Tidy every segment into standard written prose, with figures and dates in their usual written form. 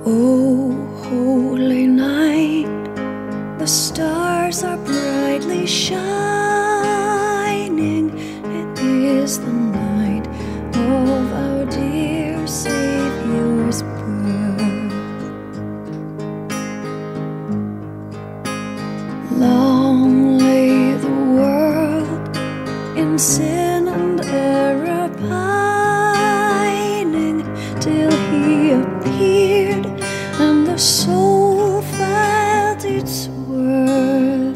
Oh, holy night, the stars are brightly shining. It is the night of our dear Savior's birth. Long lay the world in sin and error pining, till He appeared and the soul felt its worth.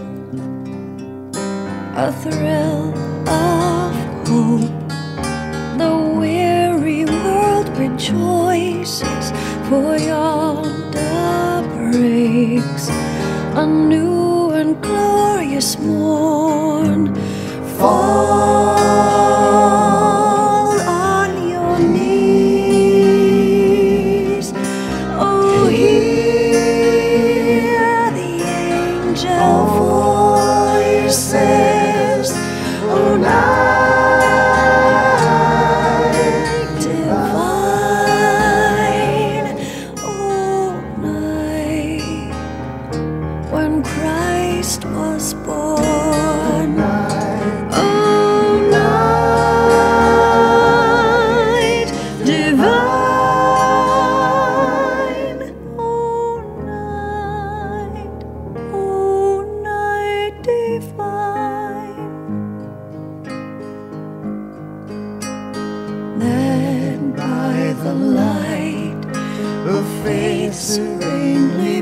A thrill of hope, the weary world rejoices, for yonder breaks a new and glorious morn. Fall on your knees, oh, hear the angel voices, oh, night divine, oh, night when Christ was born. Oh, night divine, oh, night divine. Led by the light of faith serenely